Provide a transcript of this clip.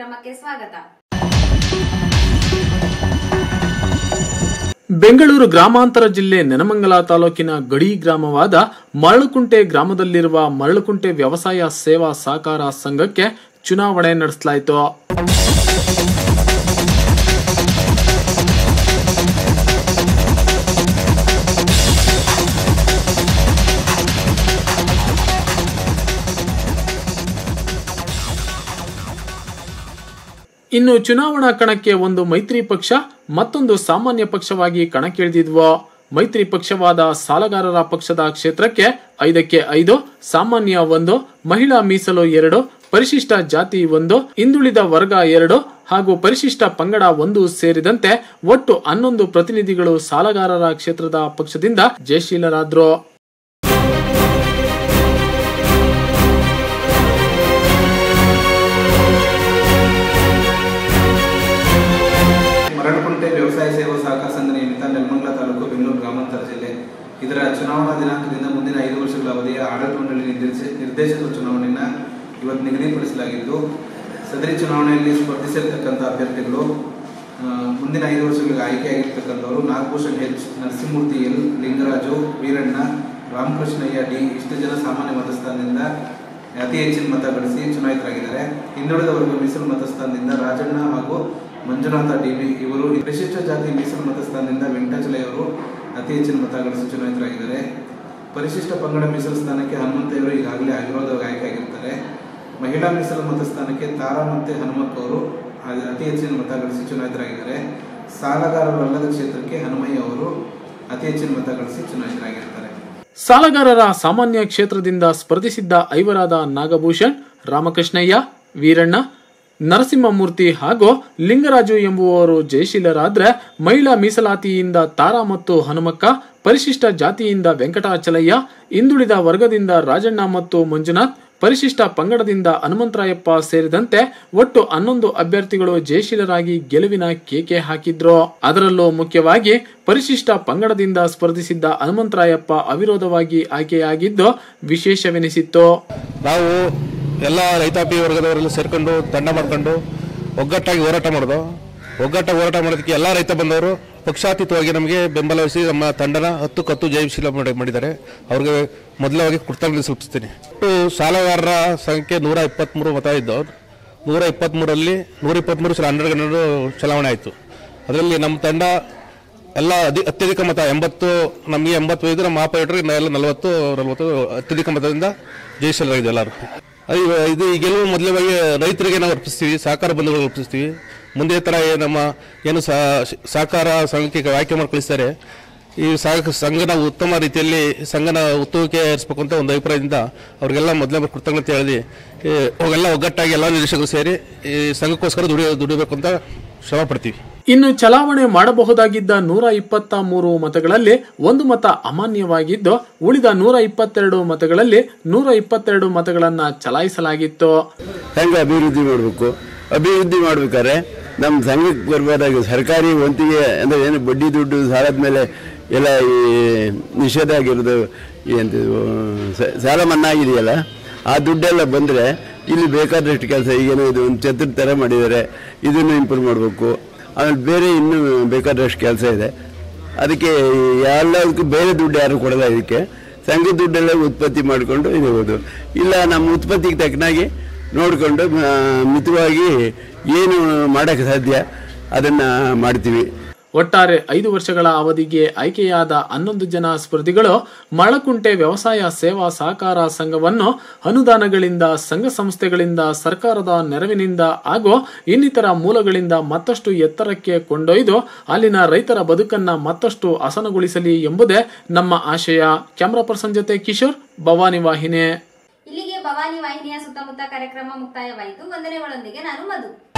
ಕಾರ್ಯಕ್ರಮಕ್ಕೆ ಸ್ವಾಗತ. ಬೆಂಗಳೂರು ಗ್ರಾಮಾಂತರ ಜಿಲ್ಲೆ ನೆನಮಂಗಲ ತಾಲೂಕಿನ ಗಡಿ ಗ್ರಾಮವಾದ ಮರಳುಕುಂಟೆ ಗ್ರಾಮದಲ್ಲಿರುವ ಮರಳುಕುಂಟೆ ವ್ಯವಸಾಯ ಸೇವಾ ಸಹಕಾರ ಸಂಘಕ್ಕೆ ಚುನಾವಣೆ ನಡೆಸಲಾಯಿತು. ಇನ್ನು ಚುನಾವಣಾ ಕಣಕ್ಕೆ ಒಂದು ಮೈತ್ರಿ ಪಕ್ಷ ಮತ್ತೊಂದು ಸಾಮಾನ್ಯ ಪಕ್ಷವಾಗಿ ಕಣಕ್ಕಿಳಿದಿದ್ವು. ಮೈತ್ರಿ ಪಕ್ಷವಾದ ಸಾಲಗಾರರ ಪಕ್ಷದ ಕ್ಷೇತ್ರಕ್ಕೆ 5ಕ್ಕೆ 5, ಸಾಮಾನ್ಯ 1, ಮಹಿಳಾ ಮೀಸಲು 2, ಪರಿಶಿಷ್ಟ ಜಾತಿ 1, ಹಿಂದುಳಿದ ವರ್ಗ 2 ಹಾಗೂ ಪರಿಶಿಷ್ಟ ಪಂಗಡ 1 ಸೇರಿದಂತೆ ಒಟ್ಟು 11 ಪ್ರತಿನಿಧಿಗಳು ಸಾಲಗಾರರ ಕ್ಷೇತ್ರದ ಪಕ್ಷದಿಂದ ಜಯಶೀಲರಾದ್ರು. ಮರಳುಕುಂಟೆ ವ್ಯವಸಾಯ ಸೇವಾ ಸಹಕಾರ ಸಂಘ ನಿಯಮಿತ ನೆಲಮಂಗಲ ತಾಲೂಕು ಬೆಂಗಳೂರು ಗ್ರಾಮಾಂತರ ಜಿಲ್ಲೆ ಇದರ ಚುನಾವಣಾ ದಿನಾಂಕದಿಂದ ಮುಂದಿನ 5 ವರ್ಷಗಳ ಅವಧಿಯ ಆಡಳಿತ ಮಂಡಳಿ ನಿರ್ದೇಶಕ ಚುನಾವಣೆಯನ್ನು ಇವತ್ತು ನಿಗದಿಪಡಿಸಲಾಗಿದ್ದು, ಸದರಿ ಚುನಾವಣೆಯಲ್ಲಿ ಸ್ಪರ್ಧಿಸಿರ್ತಕ್ಕಂಥ ಅಭ್ಯರ್ಥಿಗಳು ಮುಂದಿನ 5 ವರ್ಷಗಳಿಗೆ ಆಯ್ಕೆಯಾಗಿರ್ತಕ್ಕಂಥವರು Nagabhushan H, Narasimhamurthy L, Lingaraju, Veeranna, Ramakrishnaiah D ಇಷ್ಟು ಜನ ಸಾಮಾನ್ಯ ಮತಸ್ಥಾನದಿಂದ ಅತಿ ಹೆಚ್ಚಿನ ಮತ ಗಳಿಸಿ ಚುನಾಯಿತರಾಗಿದ್ದಾರೆ. ಹಿಂದುಳಿದ ವರ್ಗ ಮೀಸಲು ಮತಸ್ಥಾನದಿಂದ ರಾಜಣ್ಣ ಹಾಗೂ ಮಂಜುನಾಥ ಡಿಬಿ ಇವರು, ಪರಿಶಿಷ್ಟ ಜಾತಿ ಮೀಸಲು ಮತಸ್ಥಾನದಿಂದ ವೆಂಕಟಾಚಲಯ್ಯವರು ಅತಿ ಹೆಚ್ಚಿನ ಮತ ಗಳಿಸಿ ಚುನಾಯಿತರಾಗಿದ್ದಾರೆ. ಪರಿಶಿಷ್ಟ ಪಂಗಡ ಮೀಸಲು ಸ್ಥಾನಕ್ಕೆ ಹನುಮಂತಯ್ಯವರು ಈಗಾಗಲೇ ಅವಿರೋಧವಾಗಿ ಆಯ್ಕೆಯಾಗಿರ್ತಾರೆ. ಮಹಿಳಾ ಮೀಸಲು ಮತಸ್ಥಾನಕ್ಕೆ ತಾರಾ ಮತ್ತು ಹನುಮಕ್ಕ ಅವರು ಅತಿ ಹೆಚ್ಚಿನ ಮತ ಗಳಿಸಿ ಚುನಾಯಿತರಾಗಿದ್ದಾರೆ. ಸಾಲಗಾರರಲ್ಲದ ಕ್ಷೇತ್ರಕ್ಕೆ ಹನುಮಯ್ಯ ಅವರು ಅತಿ ಹೆಚ್ಚಿನ ಮತ ಗಳಿಸಿ ಚುನಾಯಿತರಾಗಿರ್ತಾರೆ. ಸಾಲಗಾರರ ಸಾಮಾನ್ಯ ಕ್ಷೇತ್ರದಿಂದ ಸ್ಪರ್ಧಿಸಿದ್ದ ಐವರಾದ ನಾಗಭೂಷಣ್, ರಾಮಕೃಷ್ಣಯ್ಯ, ವೀರಣ್ಣ, ನರಸಿಂಹಮೂರ್ತಿ ಹಾಗೂ ಲಿಂಗರಾಜು ಎಂಬುವವರು ಜಯಶೀಲರಾದ್ರೆ, ಮಹಿಳಾ ಮೀಸಲಾತಿಯಿಂದ ತಾರಾ ಮತ್ತು ಹನುಮಕ್ಕ, ಪರಿಶಿಷ್ಟ ಜಾತಿಯಿಂದ ವೆಂಕಟಾಚಲಯ್ಯ, ಹಿಂದುಳಿದ ವರ್ಗದಿಂದ ರಾಜಣ್ಣ ಮತ್ತು ಮಂಜುನಾಥ್, ಪರಿಶಿಷ್ಟ ಪಂಗಡದಿಂದ ಹನುಮಂತರಾಯಪ್ಪ ಸೇರಿದಂತೆ ಒಟ್ಟು 11 ಅಭ್ಯರ್ಥಿಗಳು ಜಯಶೀಲರಾಗಿ ಗೆಲುವಿನ ಕೇಕೆ ಹಾಕಿದ್ರು. ಅದರಲ್ಲೂ ಮುಖ್ಯವಾಗಿ ಪರಿಶಿಷ್ಟ ಪಂಗಡದಿಂದ ಸ್ಪರ್ಧಿಸಿದ್ದ ಹನುಮಂತರಾಯಪ್ಪ ಅವಿರೋಧವಾಗಿ ಆಯ್ಕೆಯಾಗಿದ್ದು ವಿಶೇಷವೆನಿಸಿತ್ತು. ನಾವು ಎಲ್ಲ ರೈತಾಪಿ ವರ್ಗದವರೆಲ್ಲ ಸೇರ್ಕೊಂಡು ತಂಡ ಮಾಡ್ಕೊಂಡು ಒಗ್ಗಟ್ಟಾಗಿ ಹೋರಾಟ ಮಾಡೋದಕ್ಕೆ ಎಲ್ಲ ರೈತ ಬಂದವರು ಪಕ್ಷಾತೀತವಾಗಿ ನಮಗೆ ಬೆಂಬಲಿಸಿ ನಮ್ಮ ತಂಡನ 10 ಕತ್ತು ಜಯಶೀಲ ಮಾಡಿದ್ದಾರೆ. ಅವ್ರಿಗೆ ಮೊದಲವಾಗಿ ಕೃತಜ್ಞತೆ ಸಲ್ಲಿಸ್ತೀನಿ. ಸಾಲಗಾರರ ಸಂಖ್ಯೆ 123 ಮತ ಇದ್ದು, 123ರಲ್ಲಿ 123 ಸಲ 12 ಚಲಾವಣೆ ಆಯಿತು. ಅದರಲ್ಲಿ ನಮ್ಮ ತಂಡ ಎಲ್ಲ ಅತ್ಯಧಿಕ ಮತ 80, ನಮಗೆ 85, ನಮ್ಮ ಆಪರೇಟರ್ ಎಲ್ಲ 40 ಅತ್ಯಧಿಕ ಮತದಿಂದ ಜಯಶೀಲರಾಗಿದೆ ಎಲ್ಲರೂ. ಇದು ಈ ಗೆಲುವು ಮೊದಲವಾಗಿ ರೈತರಿಗೆ ನಾವು ಅರ್ಪಿಸ್ತೀವಿ, ಸಹಕಾರ ಬಂಧುಗಳು ಅರ್ಪಿಸ್ತೀವಿ. ಮುಂದೆ ಥರ ನಮ್ಮ ಏನು ಸಹಕಾರ ಸಂಘಕ್ಕೆ ಆಯ್ಕೆ ಮಾಡಿ ಕಳಿಸ್ತಾರೆ, ಈ ಸಂಘನ ಉತ್ತಮ ರೀತಿಯಲ್ಲಿ ಸಂಘನ ಉತ್ತಮಕ್ಕೆ ಏರಿಸಬೇಕು ಅಂತ ಒಂದು ಅಭಿಪ್ರಾಯದಿಂದ ಅವ್ರಿಗೆಲ್ಲ ಮೊದಲೇ ಕೃತಜ್ಞತೆ ಹೇಳಿ ಅವೆಲ್ಲ ಒಗ್ಗಟ್ಟಾಗಿ ಎಲ್ಲ ನಿರ್ದೇಶಕರು ಸೇರಿ ಈ ಸಂಘಕ್ಕೋಸ್ಕರ ದುಡಿಬೇಕು ಅಂತ ಶ್ರಮ ಪಡ್ತೀವಿ. ಇನ್ನು ಚಲಾವಣೆ ಮಾಡಬಹುದಾಗಿದ್ದ 123 ಮತಗಳಲ್ಲಿ 1 ಮತ ಅಮಾನ್ಯವಾಗಿದ್ದು, ಉಳಿದ 122 ಮತಗಳಲ್ಲಿ 122 ಮತಗಳನ್ನ ಚಲಾಯಿಸಲಾಗಿತ್ತು. ಸಂಘ ಅಭಿವೃದ್ಧಿ ಮಾಡ್ಬೇಕಾದ್ರೆ ನಮ್ಮ ಸಂಘಕ್ಕೆ ಬರಬಹುದಾಗಿ ಸರ್ಕಾರಿ ವಂತಿಗೆ ಅಂದರೆ ಏನು ಬಡ್ಡಿ ದುಡ್ಡು ಸಾಲದ ಮೇಲೆ ಎಲ್ಲ ಈ ನಿಷೇಧ ಆಗಿರೋದು, ಸಾಲ ಮನ್ನಾ ಆಗಿದೆಯಲ್ಲ, ಆ ದುಡ್ಡೆಲ್ಲ ಬಂದರೆ ಇಲ್ಲಿ ಬೇಕಾದಷ್ಟು ಕೆಲಸ, ಈಗೇನೋ ಇದು ಒಂದು ಛತ್ರದ ಥರ ಮಾಡಿದ್ದಾರೆ, ಇದನ್ನು ಇಂಪ್ರೂವ್ ಮಾಡಬೇಕು. ಆಮೇಲೆ ಬೇರೆ ಇನ್ನೂ ಬೇಕಾದಷ್ಟು ಕೆಲಸ ಇದೆ. ಅದಕ್ಕೆ ಎಲ್ಲದಕ್ಕೂ ಬೇರೆ ದುಡ್ಡು ಯಾರು ಕೊಡಲ್ಲ. ಇದಕ್ಕೆ ಸಂಘದ ದುಡ್ಡೆಲ್ಲ ಉತ್ಪತ್ತಿ ಮಾಡಿಕೊಂಡು ಇರ್ಬೋದು. ಇಲ್ಲ ನಮ್ಮ ಉತ್ಪತ್ತಿಗೆ ತಕ್ಕನಾಗಿ ನೋಡಿಕೊಂಡು ಮಿತವಾಗಿ ಏನು ಮಾಡೋಕ್ಕೆ ಸಾಧ್ಯ ಅದನ್ನು ಮಾಡ್ತೀವಿ. ಒಟ್ಟಾರೆ 5 ವರ್ಷಗಳ ಅವಧಿಗೆ ಆಯ್ಕೆಯಾದ 11 ಜನ ಸ್ಪರ್ಧಿಗಳು ಮರಳುಕುಂಟೆ ವ್ಯವಸಾಯ ಸೇವಾ ಸಹಕಾರ ಸಂಘವನ್ನು ಅನುದಾನಗಳಿಂದ, ಸಂಘ ಸಂಸ್ಥೆಗಳಿಂದ, ಸರ್ಕಾರದ ನೆರವಿನಿಂದ ಹಾಗೂ ಇನ್ನಿತರ ಮೂಲಗಳಿಂದ ಮತ್ತಷ್ಟು ಎತ್ತರಕ್ಕೆ ಕೊಂಡೊಯ್ದು ಅಲ್ಲಿನ ರೈತರ ಬದುಕನ್ನ ಮತ್ತಷ್ಟು ಹಸನಗೊಳಿಸಲಿ ಎಂಬುದೇ ನಮ್ಮ ಆಶಯ. ಕ್ಯಾಮರಾ ಪರ್ಸನ್ ಜೊತೆ ಕಿಶೋರ್, ಭವಾನಿ ವಾಹಿನಿ. ಇಲ್ಲಿಗೆ ಭವಾನಿ ವಾಹಿನಿಯ ಸುತ್ತಮುತ್ತ ಕಾರ್ಯಕ್ರಮ ಮುಕ್ತಾಯವಾಯಿತು. ವಂದನೆಗಳೊಂದಿಗೆ ನಾನು ಮಧು.